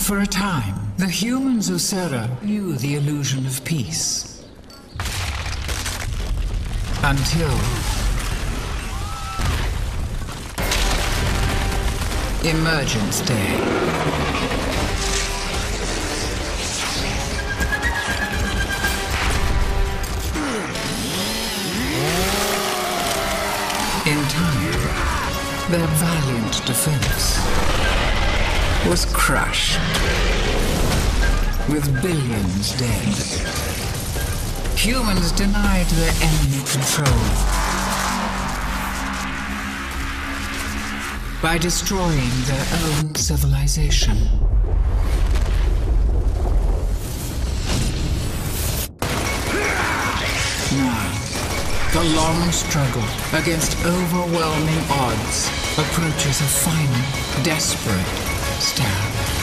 For a time, the humans of Sera knew the illusion of peace. Until Emergence Day. In time, their valiant defense was crushed, with billions dead. Humans denied their enemy control by destroying their own civilization. Now, the long struggle against overwhelming odds approaches a final, desperate stand.